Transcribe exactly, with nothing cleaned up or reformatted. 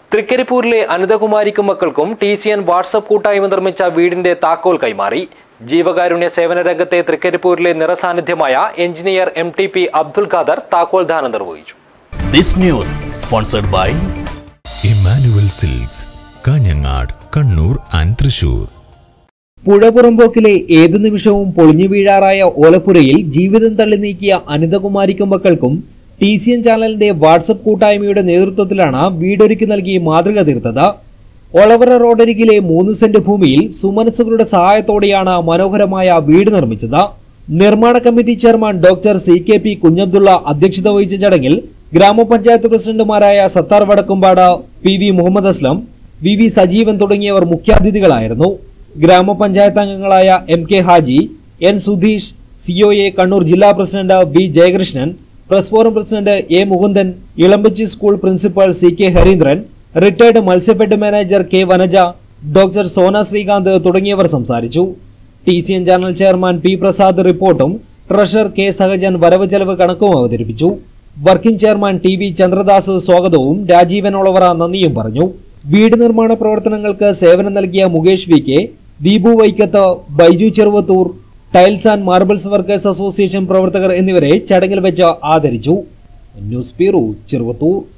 തൃക്കരിപ്പൂരിലെ അനിതകുമാരിക്കും മക്കൾക്കും T C N WhatsApp കൂട്ടായ്മ നിർമ്മിച്ച വീടിന്റെ താക്കോൽ കൈമാറി. ജീവകാരുണ്യ സേവന രംഗത്തെ തൃക്കരിപ്പൂരിലെ നിറസാന്നിധ്യമായ engineer M T P Abdul Khader താക്കോൽ ദാനം നിർവഹിച്ചു. This news sponsored by Emmanuel Silks, Kanhangad, Kannur and Thrissur. പുഴപുറമ്പോക്കിലെ ഏതു നിമിഷവും പൊളിഞ്ഞു വീഴാറായ ഓലപ്പുരയിൽ ജീവിതം തള്ളി നീക്കിയ അനിതകുമാരിക്കും മക്കൾക്കും ടി സി എൻ ചാനലിന്റെ വാട്സ്ആപ്പ് കൂട്ടായ്മയുടെ നേതൃത്വത്തിലാണ് വീടൊരുക്കി നൽകി മാതൃക തീർത്തത്. ഒളവറ റോഡരികിലെ മൂന്ന് സെന്റ് ഭൂമിയിൽ സുമനസ്സുകളുടെ സഹായത്തോടെയാണ് മനോഹരമായ വീട് നിർമ്മിച്ചത്. നിർമ്മാണ committee chairman doctor C K P Kunhabdulla അധ്യക്ഷത വഹിച്ച ചടങ്ങിൽ ഗ്രാമപഞ്ചായത്ത് പ്രസിഡന്റുമാരായ Sathar Vadakkumpad, P V Muhammad Aslam, V V Sajeevan തുടങ്ങിയവർ മുഖ്യാതിഥികളായിരുന്നു. ഗ്രാമപഞ്ചായത്ത് അംഗങ്ങളായ M K Haji, N Sudheesh, C O A Kannur ജില്ലാ president V Jayakrishnan, press forum president A Mukundan, Elambachi school principal C K Harindran, retired Matsyafed manager K Vanaja, doctor Sona Sreekanth തുടങ്ങിയവർ സംസാരിച്ചു. T C N channel chairman P Prasad റിപ്പോർട്ടും ട്രഷറർ കെ സഹജൻ വരവ് ചെലവ് കണക്കും അവതരിപ്പിച്ചു. Working chairman T V Chandradas സ്വാഗതവും രാജീവൻ ഒളവറ നന്ദിയും പറഞ്ഞു. വീട് നിർമ്മാണ പ്രവർത്തനങ്ങൾക്ക് സേവനം നൽകിയ Mukesh V K, Deepu Vaikkath, Baiju Cheruvathur, tiles and marbles workers association പ്രവർത്തകർ എന്നിവരെ ചടങ്ങിൽ വെച്ച് ആദരിച്ചു. News bureau, Cheruvathur.